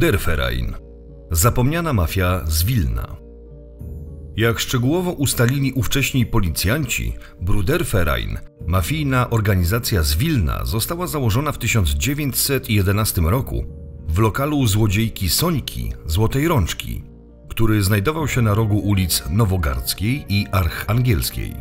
Bruderverein. Zapomniana mafia z Wilna. Jak szczegółowo ustalili ówcześni policjanci, Bruderverein, mafijna organizacja z Wilna, została założona w 1911 roku w lokalu złodziejki Sońki Złotej Rączki, który znajdował się na rogu ulic Nowogardzkiej i Archangielskiej.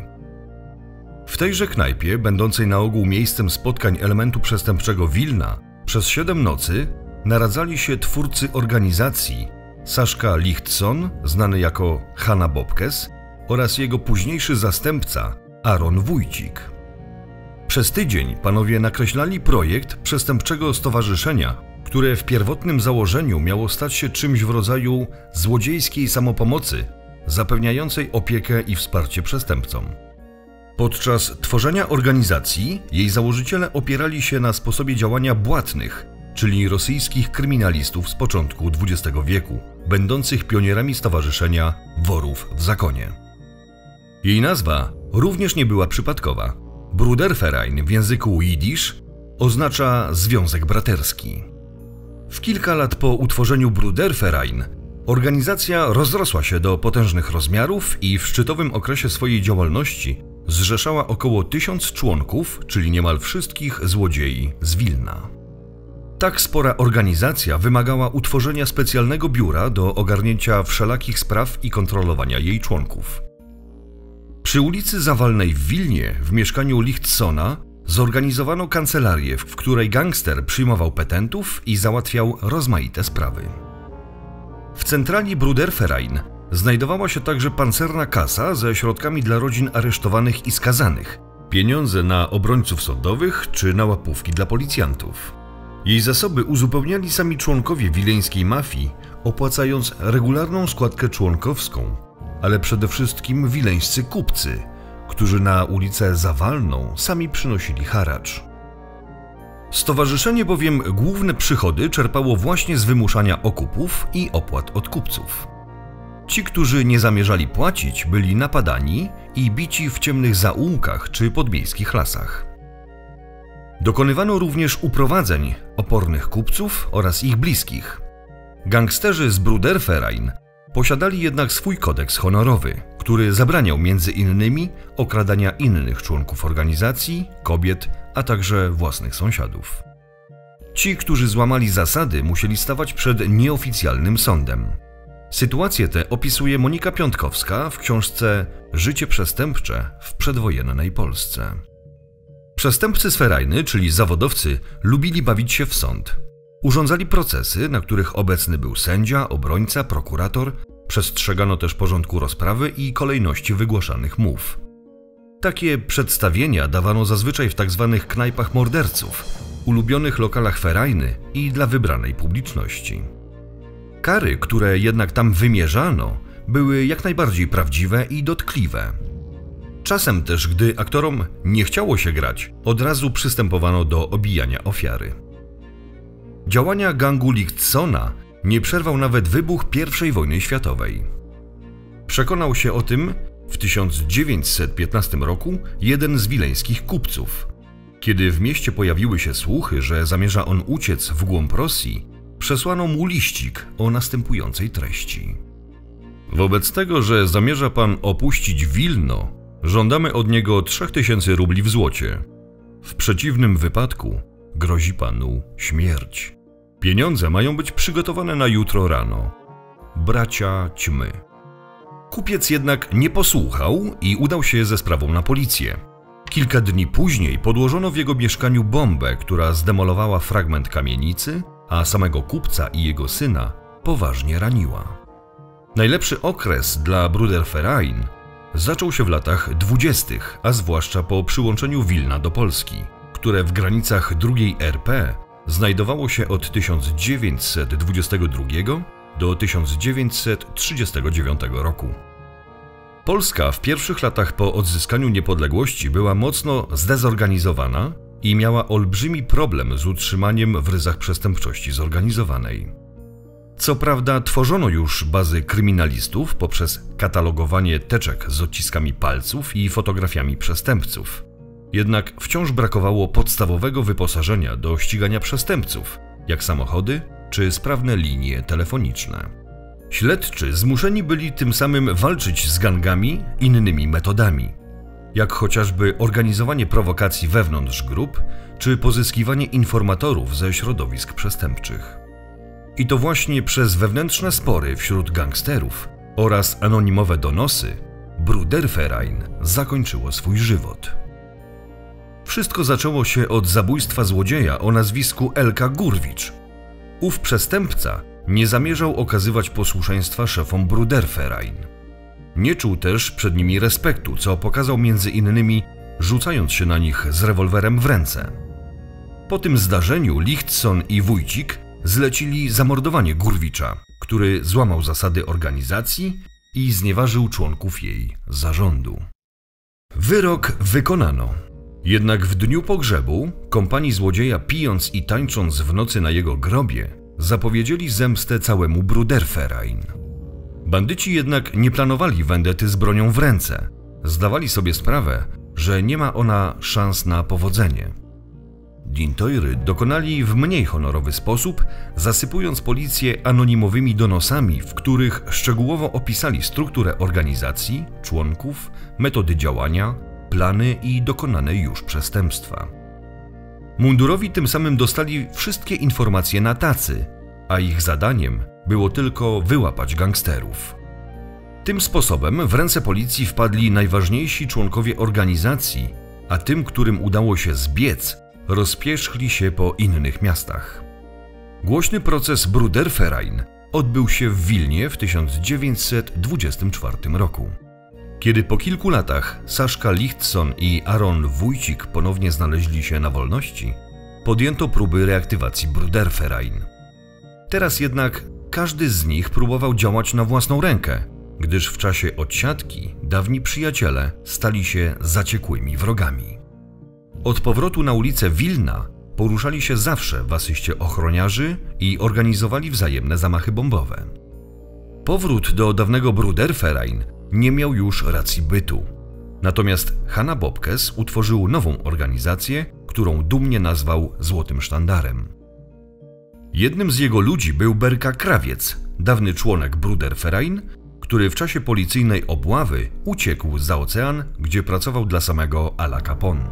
W tejże knajpie, będącej na ogół miejscem spotkań elementu przestępczego Wilna, przez 7 nocy naradzali się twórcy organizacji Saszka Lichtson, znany jako Hanna Bobkes, oraz jego późniejszy zastępca Aaron Wójcik. Przez tydzień panowie nakreślali projekt przestępczego stowarzyszenia, które w pierwotnym założeniu miało stać się czymś w rodzaju złodziejskiej samopomocy, zapewniającej opiekę i wsparcie przestępcom. Podczas tworzenia organizacji jej założyciele opierali się na sposobie działania błatnych, czyli rosyjskich kryminalistów z początku XX wieku, będących pionierami stowarzyszenia Worów w Zakonie. Jej nazwa również nie była przypadkowa. Bruderverein w języku jidysz oznacza związek braterski. W kilka lat po utworzeniu Bruderverein organizacja rozrosła się do potężnych rozmiarów i w szczytowym okresie swojej działalności zrzeszała około 1000 członków, czyli niemal wszystkich złodziei z Wilna. Tak spora organizacja wymagała utworzenia specjalnego biura do ogarnięcia wszelakich spraw i kontrolowania jej członków. Przy ulicy Zawalnej w Wilnie, w mieszkaniu Lichtsona, zorganizowano kancelarię, w której gangster przyjmował petentów i załatwiał rozmaite sprawy. W centrali Bruderverein znajdowała się także pancerna kasa ze środkami dla rodzin aresztowanych i skazanych, pieniądze na obrońców sądowych czy na łapówki dla policjantów. Jej zasoby uzupełniali sami członkowie wileńskiej mafii, opłacając regularną składkę członkowską, ale przede wszystkim wileńscy kupcy, którzy na ulicę Zawalną sami przynosili haracz. Stowarzyszenie bowiem główne przychody czerpało właśnie z wymuszania okupów i opłat od kupców. Ci, którzy nie zamierzali płacić, byli napadani i bici w ciemnych zaułkach czy podmiejskich lasach. Dokonywano również uprowadzeń opornych kupców oraz ich bliskich. Gangsterzy z Bruderverein posiadali jednak swój kodeks honorowy, który zabraniał między innymi okradania innych członków organizacji, kobiet, a także własnych sąsiadów. Ci, którzy złamali zasady, musieli stawać przed nieoficjalnym sądem. Sytuację tę opisuje Monika Piątkowska w książce Życie przestępcze w przedwojennej Polsce. Przestępcy z Ferajny, czyli zawodowcy, lubili bawić się w sąd. Urządzali procesy, na których obecny był sędzia, obrońca, prokurator, przestrzegano też porządku rozprawy i kolejności wygłaszanych mów. Takie przedstawienia dawano zazwyczaj w tzw. knajpach morderców, ulubionych lokalach Ferajny i dla wybranej publiczności. Kary, które jednak tam wymierzano, były jak najbardziej prawdziwe i dotkliwe. Czasem też, gdy aktorom nie chciało się grać, od razu przystępowano do obijania ofiary. Działania gangu Lichtsona nie przerwał nawet wybuch I wojny światowej. Przekonał się o tym w 1915 roku jeden z wileńskich kupców. Kiedy w mieście pojawiły się słuchy, że zamierza on uciec w głąb Rosji, przesłano mu liścik o następującej treści. Wobec tego, że zamierza pan opuścić Wilno, żądamy od niego 3000 rubli w złocie. W przeciwnym wypadku grozi panu śmierć. Pieniądze mają być przygotowane na jutro rano. Bracia ćmy. Kupiec jednak nie posłuchał i udał się ze sprawą na policję. Kilka dni później podłożono w jego mieszkaniu bombę, która zdemolowała fragment kamienicy, a samego kupca i jego syna poważnie raniła. Najlepszy okres dla Bruderverein zaczął się w latach 20., a zwłaszcza po przyłączeniu Wilna do Polski, które w granicach II RP znajdowało się od 1922 do 1939 roku. Polska w pierwszych latach po odzyskaniu niepodległości była mocno zdezorganizowana i miała olbrzymi problem z utrzymaniem w ryzach przestępczości zorganizowanej. Co prawda tworzono już bazy kryminalistów poprzez katalogowanie teczek z odciskami palców i fotografiami przestępców. Jednak wciąż brakowało podstawowego wyposażenia do ścigania przestępców, jak samochody, czy sprawne linie telefoniczne. Śledczy zmuszeni byli tym samym walczyć z gangami innymi metodami, jak chociażby organizowanie prowokacji wewnątrz grup, czy pozyskiwanie informatorów ze środowisk przestępczych. I to właśnie przez wewnętrzne spory wśród gangsterów oraz anonimowe donosy Bruderverein zakończyło swój żywot. Wszystko zaczęło się od zabójstwa złodzieja o nazwisku Elka Gurwicz. Ów przestępca nie zamierzał okazywać posłuszeństwa szefom Bruderverein. Nie czuł też przed nimi respektu, co pokazał między innymi rzucając się na nich z rewolwerem w ręce. Po tym zdarzeniu Lichtson i Wójcik zlecili zamordowanie Gurwicza, który złamał zasady organizacji i znieważył członków jej zarządu. Wyrok wykonano. Jednak w dniu pogrzebu kompanii złodzieja, pijąc i tańcząc w nocy na jego grobie, zapowiedzieli zemstę całemu Bruderverein. Bandyci jednak nie planowali wendety z bronią w ręce. Zdawali sobie sprawę, że nie ma ona szans na powodzenie. Dintojry dokonali w mniej honorowy sposób, zasypując policję anonimowymi donosami, w których szczegółowo opisali strukturę organizacji, członków, metody działania, plany i dokonane już przestępstwa. Mundurowi tym samym dostali wszystkie informacje na tacy, a ich zadaniem było tylko wyłapać gangsterów. Tym sposobem w ręce policji wpadli najważniejsi członkowie organizacji, a tym, którym udało się zbiec, rozpierzchli się po innych miastach. Głośny proces Bruderverein odbył się w Wilnie w 1924 roku. Kiedy po kilku latach Saszka Lichtson i Aaron Wójcik ponownie znaleźli się na wolności, podjęto próby reaktywacji Bruderverein. Teraz jednak każdy z nich próbował działać na własną rękę, gdyż w czasie odsiadki dawni przyjaciele stali się zaciekłymi wrogami. Od powrotu na ulicę Wilna poruszali się zawsze w asyście ochroniarzy i organizowali wzajemne zamachy bombowe. Powrót do dawnego Bruderverein nie miał już racji bytu. Natomiast Hanna Bobkes utworzył nową organizację, którą dumnie nazwał Złotym Sztandarem. Jednym z jego ludzi był Berka Krawiec, dawny członek Bruderverein, który w czasie policyjnej obławy uciekł za ocean, gdzie pracował dla samego Ala Capone.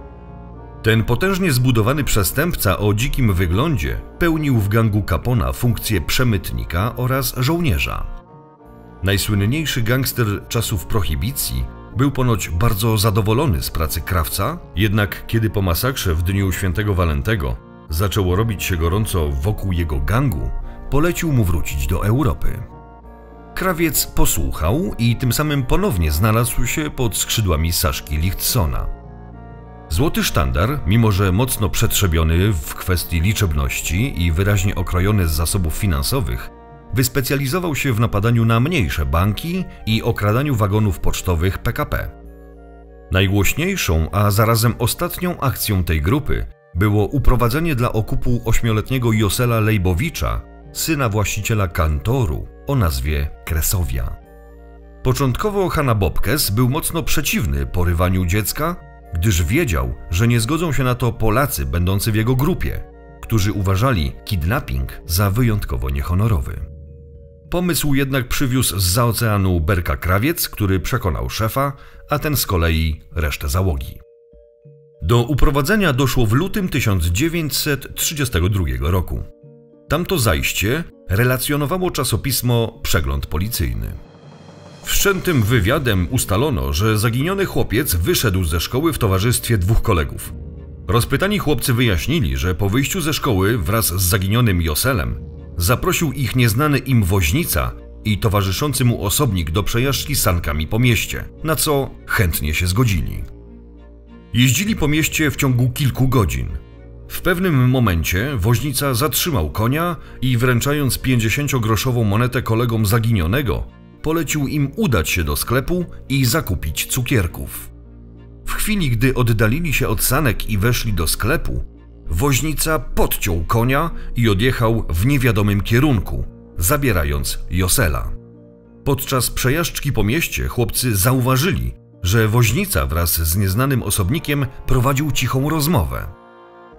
Ten potężnie zbudowany przestępca o dzikim wyglądzie pełnił w gangu Capona funkcję przemytnika oraz żołnierza. Najsłynniejszy gangster czasów prohibicji był ponoć bardzo zadowolony z pracy krawca, jednak kiedy po masakrze w dniu Świętego Walentego zaczęło robić się gorąco wokół jego gangu, polecił mu wrócić do Europy. Krawiec posłuchał i tym samym ponownie znalazł się pod skrzydłami Saszki Lichtsona. Złoty Sztandar, mimo że mocno przetrzebiony w kwestii liczebności i wyraźnie okrojony z zasobów finansowych, wyspecjalizował się w napadaniu na mniejsze banki i okradaniu wagonów pocztowych PKP. Najgłośniejszą, a zarazem ostatnią akcją tej grupy było uprowadzenie dla okupu 8-letniego Josela Lejbowicza, syna właściciela kantoru o nazwie Kresowia. Początkowo Hanna Bobkes był mocno przeciwny porywaniu dziecka, gdyż wiedział, że nie zgodzą się na to Polacy będący w jego grupie, którzy uważali kidnapping za wyjątkowo niehonorowy. Pomysł jednak przywiózł zza oceanu Berka Krawiec, który przekonał szefa, a ten z kolei resztę załogi. Do uprowadzenia doszło w lutym 1932 roku. Tamto zajście relacjonowało czasopismo Przegląd Policyjny. Wszczętym wywiadem ustalono, że zaginiony chłopiec wyszedł ze szkoły w towarzystwie dwóch kolegów. Rozpytani chłopcy wyjaśnili, że po wyjściu ze szkoły wraz z zaginionym Joselem zaprosił ich nieznany im woźnica i towarzyszący mu osobnik do przejażdżki sankami po mieście, na co chętnie się zgodzili. Jeździli po mieście w ciągu kilku godzin. W pewnym momencie woźnica zatrzymał konia i wręczając 50-groszową monetę kolegom zaginionego, polecił im udać się do sklepu i zakupić cukierków. W chwili, gdy oddalili się od sanek i weszli do sklepu, woźnica podciął konia i odjechał w niewiadomym kierunku, zabierając Josela. Podczas przejażdżki po mieście chłopcy zauważyli, że woźnica wraz z nieznanym osobnikiem prowadził cichą rozmowę.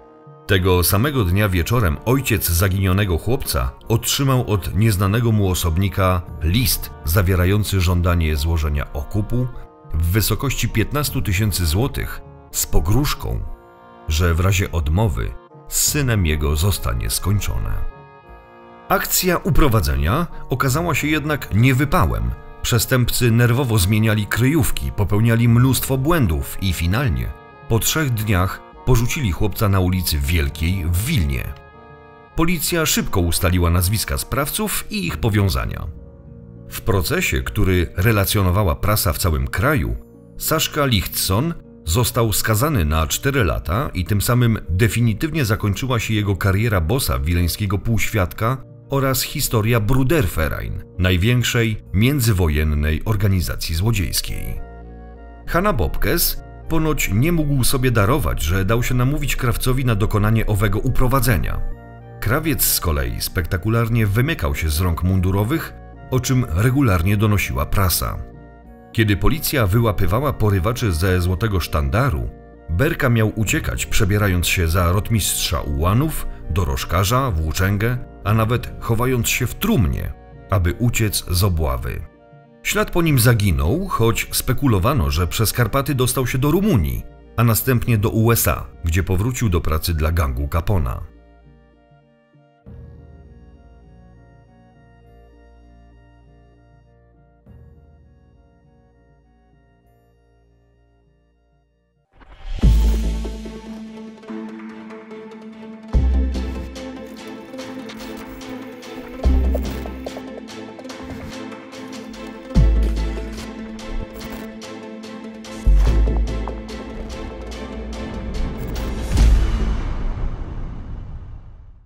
Tego samego dnia wieczorem ojciec zaginionego chłopca otrzymał od nieznanego mu osobnika list zawierający żądanie złożenia okupu w wysokości 15 000 złotych z pogróżką, że w razie odmowy z synem jego zostanie skończone. Akcja uprowadzenia okazała się jednak niewypałem. Przestępcy nerwowo zmieniali kryjówki, popełniali mnóstwo błędów i finalnie, po 3 dniach, porzucili chłopca na ulicy Wielkiej w Wilnie. Policja szybko ustaliła nazwiska sprawców i ich powiązania. W procesie, który relacjonowała prasa w całym kraju, Saszka Lichtson został skazany na 4 lata i tym samym definitywnie zakończyła się jego kariera bossa wileńskiego półświadka oraz historia Bruderverein, największej międzywojennej organizacji złodziejskiej. Hanna Bobkes ponoć nie mógł sobie darować, że dał się namówić krawcowi na dokonanie owego uprowadzenia. Krawiec z kolei spektakularnie wymykał się z rąk mundurowych, o czym regularnie donosiła prasa. Kiedy policja wyłapywała porywaczy ze Złotego Sztandaru, Berka miał uciekać, przebierając się za rotmistrza ułanów, dorożkarza, włóczęgę, a nawet chowając się w trumnie, aby uciec z obławy. Ślad po nim zaginął, choć spekulowano, że przez Karpaty dostał się do Rumunii, a następnie do USA, gdzie powrócił do pracy dla gangu Capona.